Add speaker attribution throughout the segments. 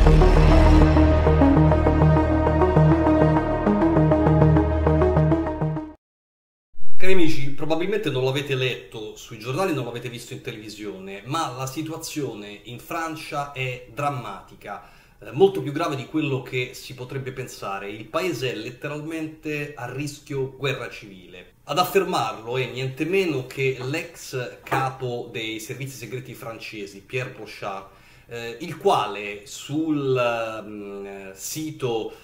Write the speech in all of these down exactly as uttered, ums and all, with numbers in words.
Speaker 1: Cari amici, probabilmente non l'avete letto sui giornali, non l'avete visto in televisione, ma la situazione in Francia è drammatica, eh, molto più grave di quello che si potrebbe pensare. Il paese è letteralmente a rischio guerra civile. Ad affermarlo è niente meno che l'ex capo dei servizi segreti francesi, Pierre Brochard, eh, il quale sul um, sito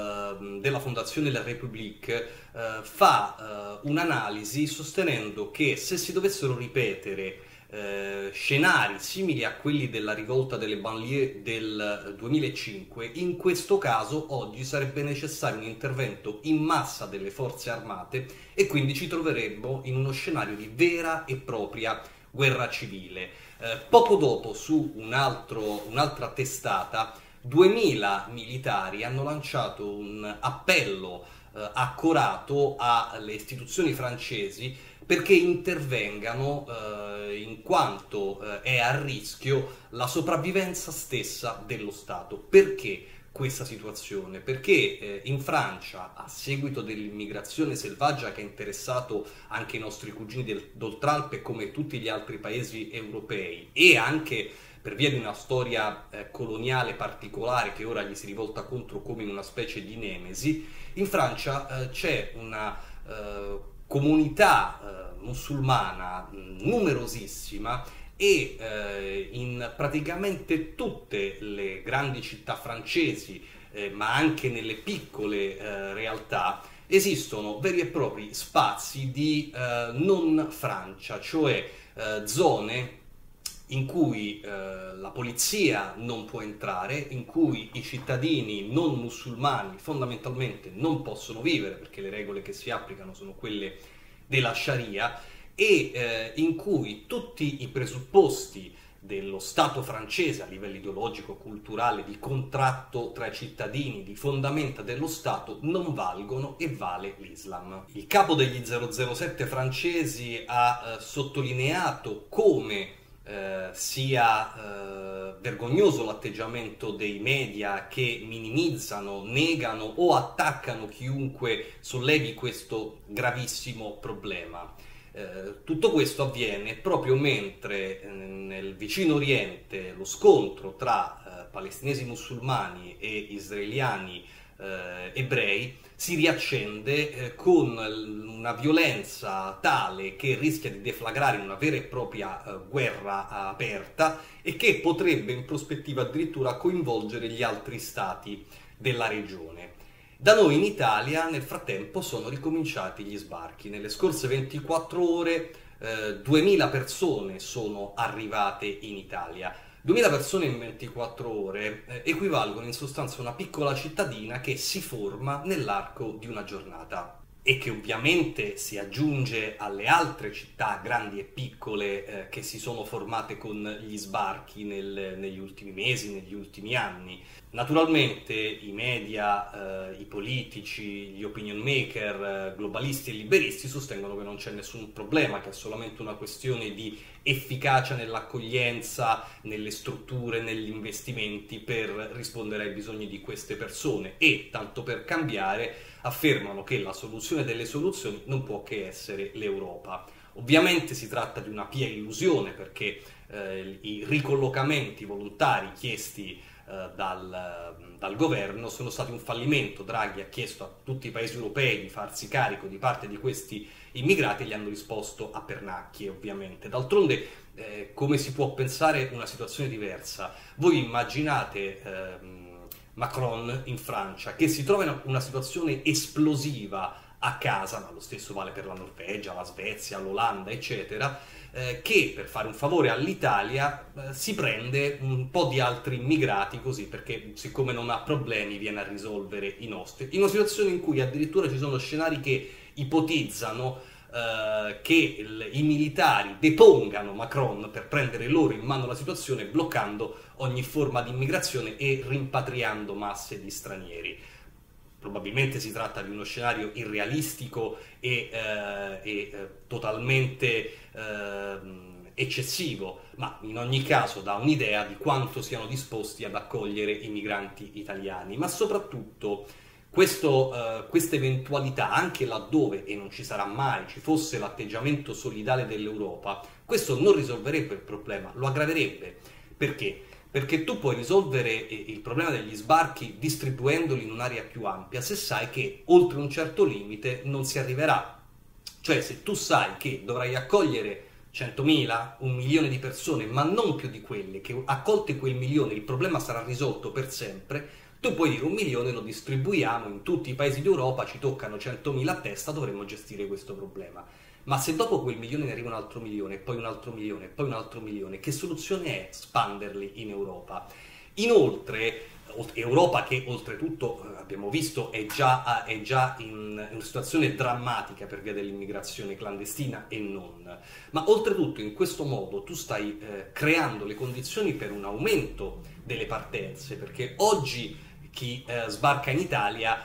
Speaker 1: uh, della Fondazione La République uh, fa uh, un'analisi sostenendo che se si dovessero ripetere uh, scenari simili a quelli della rivolta delle banlieue del duemilacinque, in questo caso oggi sarebbe necessario un intervento in massa delle forze armate e quindi ci troveremmo in uno scenario di vera e propria guerra civile. Eh, poco dopo, su un altro, un'altra testata, duemila militari hanno lanciato un appello eh, accorato alle istituzioni francesi perché intervengano eh, in quanto eh, è a rischio la sopravvivenza stessa dello Stato. Perché questa situazione? Perché eh, in Francia, a seguito dell'immigrazione selvaggia che ha interessato anche i nostri cugini del, d'Oltralpe come tutti gli altri paesi europei, e anche per via di una storia eh, coloniale particolare che ora gli si rivolta contro come in una specie di nemesi, in Francia eh, c'è una eh, comunità eh, musulmana mh, numerosissima e eh, in praticamente tutte le grandi città francesi, eh, ma anche nelle piccole eh, realtà, esistono veri e propri spazi di eh, non Francia, cioè eh, zone in cui eh, la polizia non può entrare, in cui i cittadini non musulmani fondamentalmente non possono vivere, perché le regole che si applicano sono quelle della Sharia, e eh, in cui tutti i presupposti dello Stato francese a livello ideologico, culturale, di contratto tra i cittadini, di fondamenta dello Stato, non valgono e vale l'Islam. Il capo degli zero zero sette francesi ha eh, sottolineato come eh, sia eh, vergognoso l'atteggiamento dei media che minimizzano, negano o attaccano chiunque sollevi questo gravissimo problema. Eh, tutto questo avviene proprio mentre eh, nel vicino Oriente lo scontro tra eh, palestinesi musulmani e israeliani eh, ebrei si riaccende eh, con una violenza tale che rischia di deflagrare in una vera e propria eh, guerra aperta e che potrebbe in prospettiva addirittura coinvolgere gli altri stati della regione. Da noi in Italia nel frattempo sono ricominciati gli sbarchi. Nelle scorse ventiquattro ore eh, duemila persone sono arrivate in Italia. duemila persone in ventiquattro ore eh, equivalgono in sostanza a una piccola cittadina che si forma nell'arco di una giornata e che ovviamente si aggiunge alle altre città grandi e piccole eh, che si sono formate con gli sbarchi nel, negli ultimi mesi, negli ultimi anni. Naturalmente i media, eh, i politici, gli opinion maker, eh, globalisti e liberisti sostengono che non c'è nessun problema, che è solamente una questione di efficacia nell'accoglienza, nelle strutture, negli investimenti per rispondere ai bisogni di queste persone e, tanto per cambiare, affermano che la soluzione delle soluzioni non può che essere l'Europa. Ovviamente si tratta di una pia illusione perché eh, i ricollocamenti volontari chiesti eh, dal, dal governo sono stati un fallimento. Draghi ha chiesto a tutti i paesi europei di farsi carico di parte di questi immigrati e gli hanno risposto a pernacchie, ovviamente. D'altronde, eh, come si può pensare una situazione diversa? Voi immaginate ehm, Macron in Francia che si trova in una situazione esplosiva a casa, ma lo stesso vale per la Norvegia, la Svezia, l'Olanda, eccetera, eh, che per fare un favore all'Italia eh, si prende un po' di altri immigrati così, perché siccome non ha problemi viene a risolvere i nostri. In una situazione in cui addirittura ci sono scenari che ipotizzano eh, che il, i militari depongano Macron per prendere loro in mano la situazione, bloccando ogni forma di immigrazione e rimpatriando masse di stranieri. Probabilmente si tratta di uno scenario irrealistico e, eh, e eh, totalmente eh, eccessivo, ma in ogni caso dà un'idea di quanto siano disposti ad accogliere i migranti italiani. Ma soprattutto questo, eh, questa eventualità, anche laddove, e non ci sarà mai, ci fosse l'atteggiamento solidale dell'Europa, questo non risolverebbe il problema, lo aggraverebbe. Perché? Perché tu puoi risolvere il problema degli sbarchi distribuendoli in un'area più ampia se sai che oltre un certo limite non si arriverà. Cioè, se tu sai che dovrai accogliere centomila, un milione di persone, ma non più di quelle, che accolte quel milione il problema sarà risolto per sempre, tu puoi dire un milione lo distribuiamo in tutti i paesi d'Europa, ci toccano centomila a testa, dovremmo gestire questo problema. Ma se dopo quel milione ne arriva un altro milione, poi un altro milione, poi un altro milione, che soluzione è spanderli in Europa? Inoltre, Europa che oltretutto abbiamo visto è già, è già in una situazione drammatica per via dell'immigrazione clandestina e non, ma oltretutto in questo modo tu stai eh, creando le condizioni per un aumento delle partenze, perché oggi chi eh, sbarca in Italia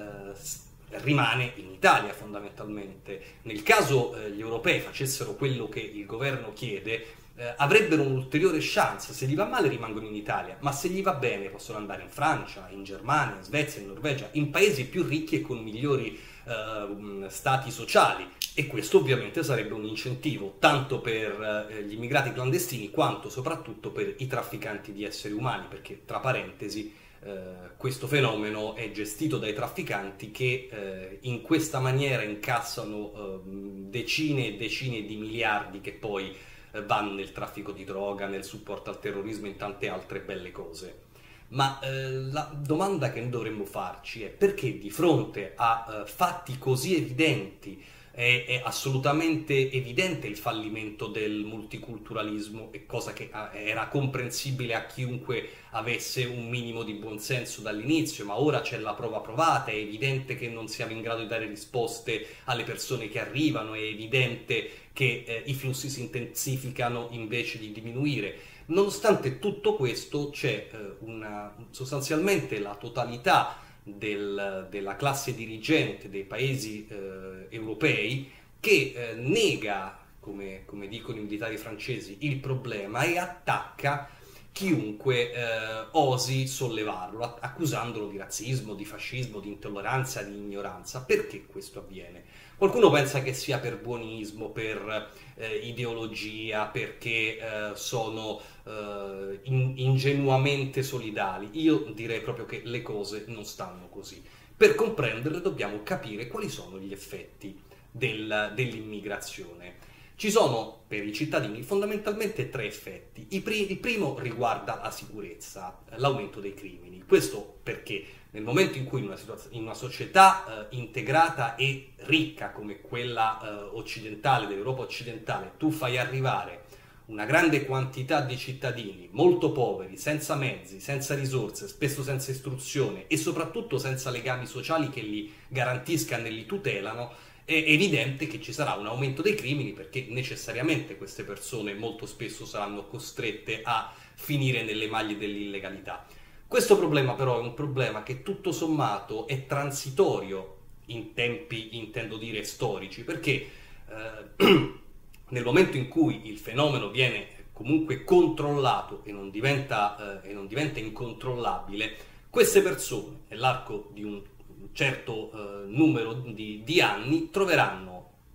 Speaker 1: eh, rimane in Italia fondamentalmente. Nel caso eh, gli europei facessero quello che il governo chiede, eh, avrebbero un'ulteriore chance. Se gli va male rimangono in Italia, ma se gli va bene possono andare in Francia, in Germania, in Svezia, in Norvegia, in paesi più ricchi e con migliori eh, stati sociali, e questo ovviamente sarebbe un incentivo tanto per eh, gli immigrati clandestini quanto soprattutto per i trafficanti di esseri umani, perché tra parentesi Uh, questo fenomeno è gestito dai trafficanti che uh, in questa maniera incassano uh, decine e decine di miliardi che poi uh, vanno nel traffico di droga, nel supporto al terrorismo e in tante altre belle cose. Ma uh, la domanda che noi dovremmo farci è: perché di fronte a uh, fatti così evidenti è, è assolutamente evidente il fallimento del multiculturalismo, e cosa che era comprensibile a chiunque avesse un minimo di buonsenso dall'inizio, ma ora c'è la prova provata, è evidente che non siamo in grado di dare risposte alle persone che arrivano, è evidente che eh, i flussi si intensificano invece di diminuire. Nonostante tutto questo c'è eh, una, sostanzialmente la totalità Del, della classe dirigente dei paesi eh, europei che eh, nega, come, come dicono i militari francesi, il problema e attacca chiunque eh, osi sollevarlo, accusandolo di razzismo, di fascismo, di intolleranza, di ignoranza. Perché questo avviene? Qualcuno pensa che sia per buonismo, per eh, ideologia, perché eh, sono eh, in, ingenuamente solidali. Io direi proprio che le cose non stanno così. Per comprenderle dobbiamo capire quali sono gli effetti del, dell'immigrazione. Ci sono per i cittadini fondamentalmente tre effetti. Il, pri- il primo riguarda la sicurezza, l'aumento dei crimini. Questo perché nel momento in cui in una, situaz- in una società eh, integrata e ricca come quella eh, occidentale, dell'Europa occidentale, tu fai arrivare una grande quantità di cittadini molto poveri, senza mezzi, senza risorse, spesso senza istruzione e soprattutto senza legami sociali che li garantiscano e li tutelano, è evidente che ci sarà un aumento dei crimini, perché necessariamente queste persone molto spesso saranno costrette a finire nelle maglie dell'illegalità. Questo problema però è un problema che tutto sommato è transitorio in tempi, intendo dire, storici, perché eh, nel momento in cui il fenomeno viene comunque controllato e non diventa, eh, e non diventa incontrollabile, queste persone nell'arco di un certo eh, numero di, di anni troveranno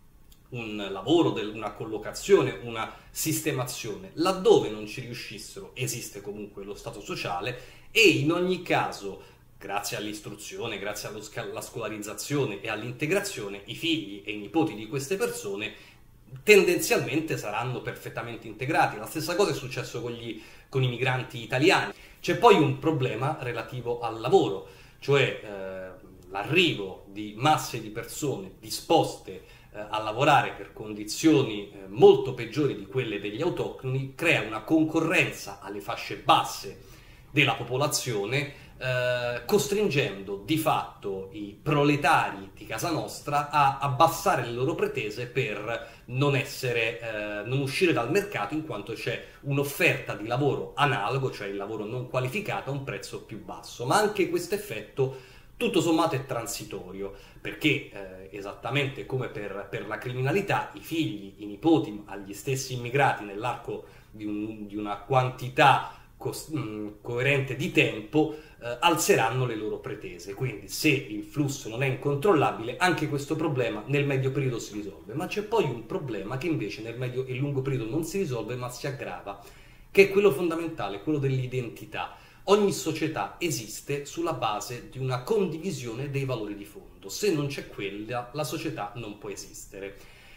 Speaker 1: un lavoro, del, una collocazione, una sistemazione. Laddove non ci riuscissero, esiste comunque lo stato sociale, e in ogni caso, grazie all'istruzione, grazie allo, alla scolarizzazione e all'integrazione, i figli e i nipoti di queste persone tendenzialmente saranno perfettamente integrati. La stessa cosa è successo con, gli, con i migranti italiani. C'è poi un problema relativo al lavoro, cioè eh, l'arrivo di masse di persone disposte eh, a lavorare per condizioni eh, molto peggiori di quelle degli autoctoni crea una concorrenza alle fasce basse della popolazione, eh, costringendo di fatto i proletari di casa nostra a abbassare le loro pretese per non essere, eh, non uscire dal mercato, in quanto c'è un'offerta di lavoro analogo, cioè il lavoro non qualificato, a un prezzo più basso. Ma anche questo effetto tutto sommato è transitorio, perché eh, esattamente come per, per la criminalità, i figli, i nipoti, agli stessi immigrati nell'arco di, un, di una quantità cos- mh, coerente di tempo, eh, alzeranno le loro pretese. Quindi se il flusso non è incontrollabile, anche questo problema nel medio periodo si risolve. Ma c'è poi un problema che invece nel medio e lungo periodo non si risolve, ma si aggrava, che è quello fondamentale, quello dell'identità. Ogni società esiste sulla base di una condivisione dei valori di fondo. Se non c'è quella, la società non può esistere.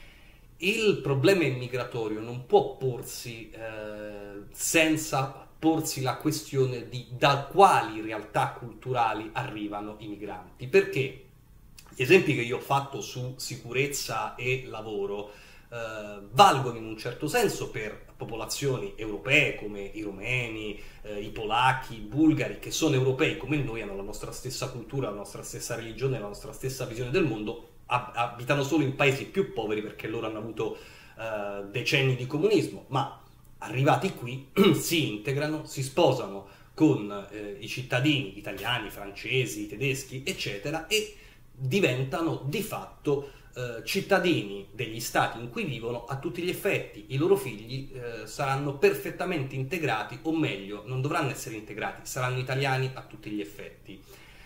Speaker 1: Il problema immigratorio non può porsi eh, senza porsi la questione di da quali realtà culturali arrivano i migranti. Perché gli esempi che io ho fatto su sicurezza e lavoro eh, valgono in un certo senso per popolazioni europee come i rumeni, eh, i polacchi, i bulgari, che sono europei come noi, hanno la nostra stessa cultura, la nostra stessa religione, la nostra stessa visione del mondo, ab- abitano solo in paesi più poveri perché loro hanno avuto eh, decenni di comunismo, ma arrivati qui si integrano, si sposano con eh, i cittadini italiani, francesi, tedeschi, eccetera, e diventano di fatto eh, cittadini degli stati in cui vivono a tutti gli effetti. I loro figli eh, saranno perfettamente integrati, o meglio, non dovranno essere integrati, saranno italiani a tutti gli effetti.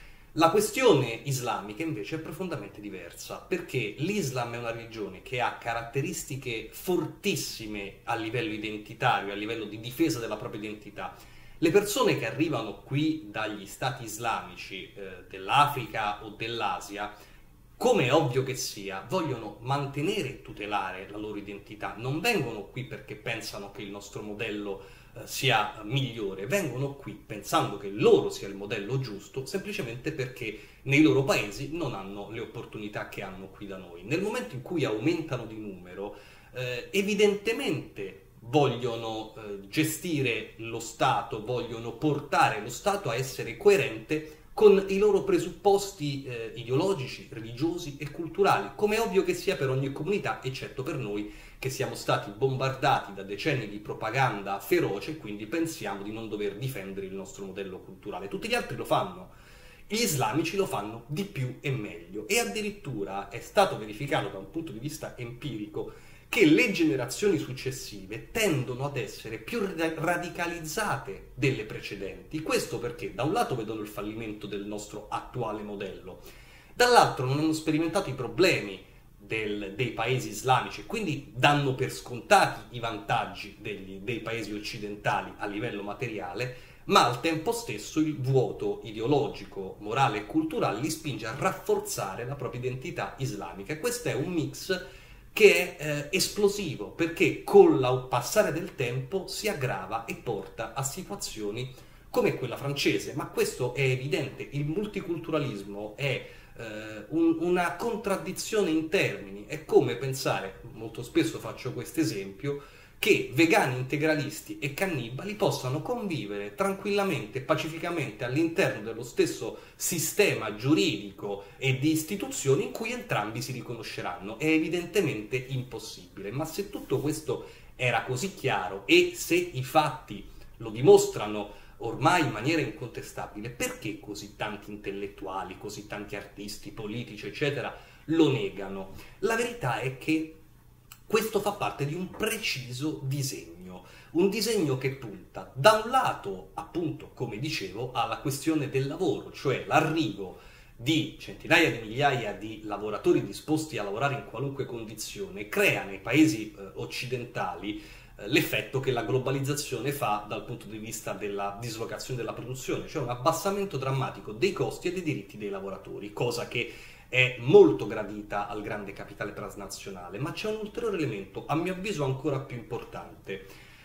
Speaker 1: La questione islamica invece è profondamente diversa, perché l'Islam è una religione che ha caratteristiche fortissime a livello identitario, a livello di difesa della propria identità. Le persone che arrivano qui dagli stati islamici eh, dell'Africa o dell'Asia, come è ovvio che sia, vogliono mantenere e tutelare la loro identità. Non vengono qui perché pensano che il nostro modello eh, sia migliore, vengono qui pensando che loro sia il modello giusto, semplicemente perché nei loro paesi non hanno le opportunità che hanno qui da noi. Nel momento in cui aumentano di numero, eh, evidentemente vogliono eh, gestire lo Stato, vogliono portare lo Stato a essere coerente con i loro presupposti eh, ideologici, religiosi e culturali, come è ovvio che sia per ogni comunità, eccetto per noi che siamo stati bombardati da decenni di propaganda feroce e quindi pensiamo di non dover difendere il nostro modello culturale. Tutti gli altri lo fanno. Gli islamici lo fanno di più e meglio, e addirittura è stato verificato da un punto di vista empirico che le generazioni successive tendono ad essere più radicalizzate delle precedenti. Questo perché da un lato vedono il fallimento del nostro attuale modello, dall'altro non hanno sperimentato i problemi del, dei paesi islamici, quindi danno per scontati i vantaggi degli, dei paesi occidentali a livello materiale, ma al tempo stesso il vuoto ideologico, morale e culturale li spinge a rafforzare la propria identità islamica. E questo è un mix che è eh, esplosivo, perché con il passare del tempo si aggrava e porta a situazioni come quella francese. Ma questo è evidente, il multiculturalismo è eh, un, una contraddizione in termini. È come pensare, molto spesso faccio questo esempio, che vegani, integralisti e cannibali possano convivere tranquillamente e pacificamente all'interno dello stesso sistema giuridico e di istituzioni in cui entrambi si riconosceranno. È evidentemente impossibile, ma se tutto questo era così chiaro e se i fatti lo dimostrano ormai in maniera incontestabile, perché così tanti intellettuali, così tanti artisti, politici, eccetera, lo negano? La verità è che questo fa parte di un preciso disegno, un disegno che punta da un lato, appunto, come dicevo, alla questione del lavoro, cioè l'arrivo di centinaia di migliaia di lavoratori disposti a lavorare in qualunque condizione, crea nei paesi eh, occidentali eh, l'effetto che la globalizzazione fa dal punto di vista della dislocazione della produzione, cioè un abbassamento drammatico dei costi e dei diritti dei lavoratori, cosa che è molto gradita al grande capitale transnazionale. Ma c'è un ulteriore elemento, a mio avviso ancora più importante,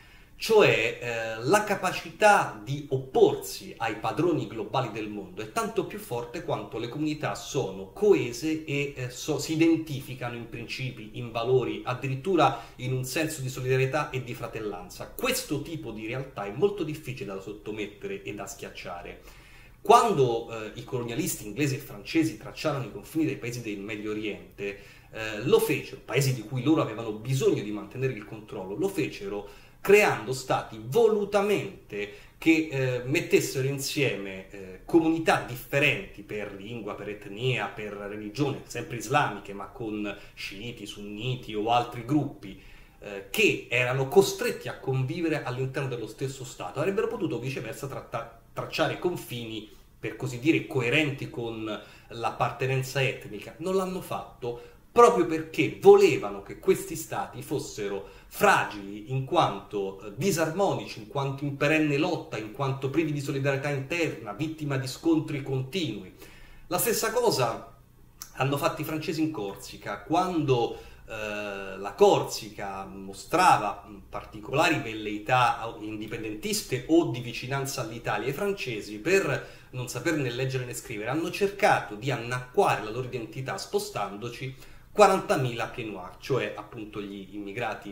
Speaker 1: cioè eh, la capacità di opporsi ai padroni globali del mondo è tanto più forte quanto le comunità sono coese e eh, so, si identificano in principi, in valori, addirittura in un senso di solidarietà e di fratellanza. Questo tipo di realtà è molto difficile da sottomettere e da schiacciare. Quando eh, i colonialisti inglesi e francesi tracciarono i confini dei paesi del Medio Oriente, eh, lo fecero, paesi di cui loro avevano bisogno di mantenere il controllo, lo fecero creando stati volutamente che eh, mettessero insieme eh, comunità differenti per lingua, per etnia, per religione, sempre islamiche, ma con sciiti, sunniti o altri gruppi, eh, che erano costretti a convivere all'interno dello stesso Stato. Avrebbero potuto viceversa tratta- tracciare confini, per così dire, coerenti con l'appartenenza etnica. Non l'hanno fatto proprio perché volevano che questi stati fossero fragili in quanto eh, disarmonici, in quanto in perenne lotta, in quanto privi di solidarietà interna, vittima di scontri continui. La stessa cosa hanno fatto i francesi in Corsica, quando eh, la Corsica mostrava particolari velleità indipendentiste o di vicinanza all'Italia. I francesi, per non saperne leggere né scrivere, hanno cercato di annacquare la loro identità spostandoci quarantamila pieds noirs, cioè appunto gli immigrati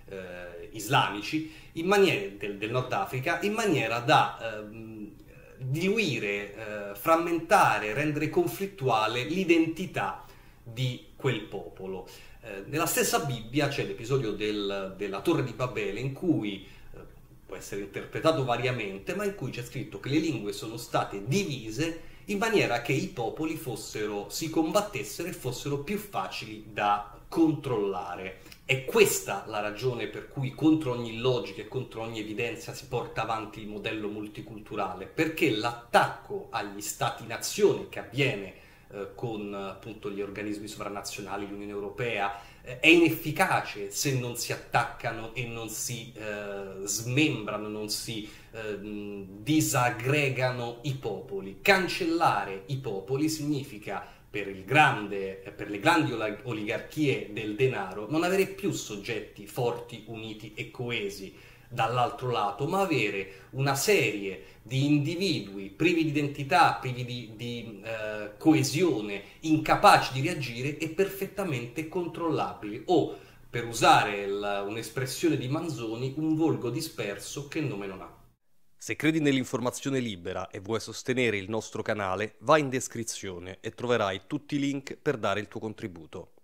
Speaker 1: eh, islamici in maniera, del, del Nord Africa, in maniera da ehm, diluire, eh, frammentare, rendere conflittuale l'identità di quel popolo. Eh, nella stessa Bibbia c'è l'episodio del, della Torre di Babele, in cui eh, può essere interpretato variamente, ma in cui c'è scritto che le lingue sono state divise in maniera che i popoli fossero, si combattessero e fossero più facili da controllare. È questa la ragione per cui contro ogni logica e contro ogni evidenza si porta avanti il modello multiculturale, perché l'attacco agli stati-nazione che avviene eh, con appunto gli organismi sovranazionali, l'Unione Europea, eh, è inefficace se non si attaccano e non si eh, smembrano, non si eh, disaggregano i popoli. Cancellare i popoli significa, per, il grande, per le grandi oligarchie del denaro, non avere più soggetti forti, uniti e coesi dall'altro lato, ma avere una serie di individui privi di identità, privi di, di eh, coesione, incapaci di reagire e perfettamente controllabili, o, per usare il, un'espressione di Manzoni, un volgo disperso che nome non ha.
Speaker 2: Se credi nell'informazione libera e vuoi sostenere il nostro canale, vai in descrizione e troverai tutti i link per dare il tuo contributo.